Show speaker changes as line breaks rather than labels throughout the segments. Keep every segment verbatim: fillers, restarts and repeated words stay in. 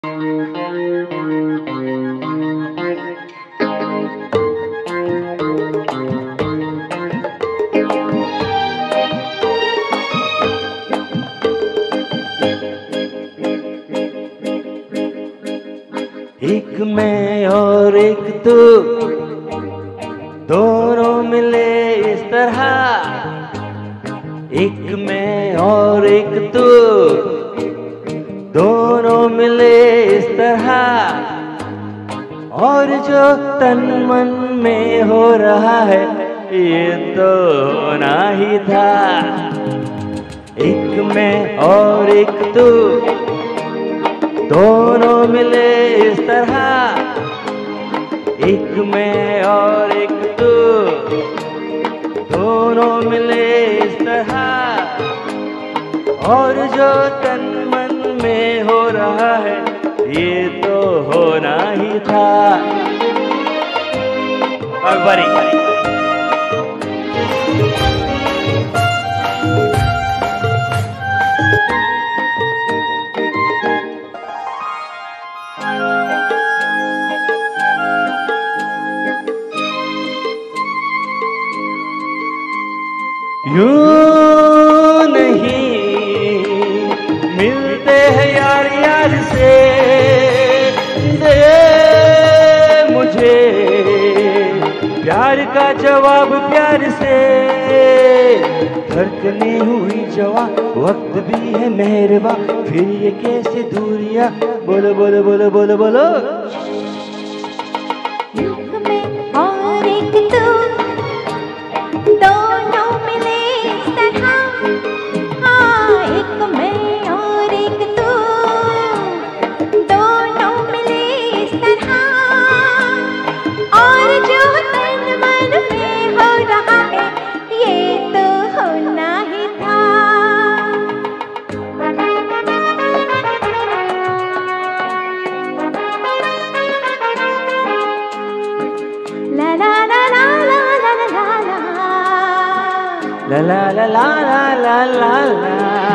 एक मैं और एक तू, दोनों मिले इस तरह। एक मैं और एक तू, दोनों मिले इस तरह। और जो तन मन में हो रहा है ये तो होना ही था। एक मैं और एक तू, दोनों मिले इस तरह। एक मैं और एक तू, दोनों मिले इस तरह। और जो तन मन में हो रहा है ये तो होना ही था। अकबरी यूं नहीं मिलते हैं यार यार से। दे मुझे प्यार का जवाब प्यार से। धड़कने हुई जवा वक्त भी है मेहरबा। फिर ये कैसे दूरियां, बोलो बोलो बोलो बोलो बोलो। La la la la la la la la।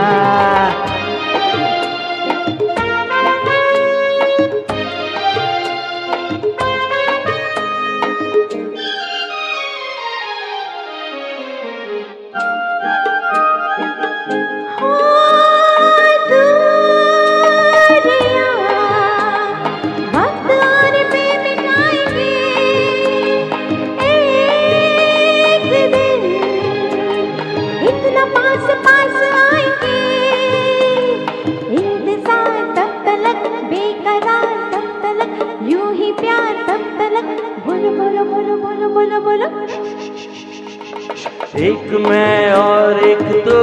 एक मैं और एक तू,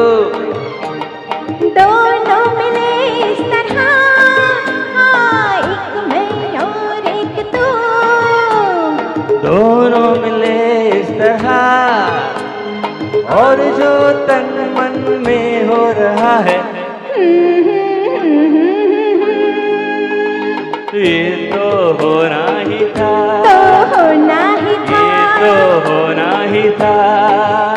दोनों मिले इस तरह। एक मैं और एक तू,
दोनों मिले इस तरह। और जो तन मन में हो रहा है ये तो होना ही था।
तो होना ही था।
ये तो होना ही था।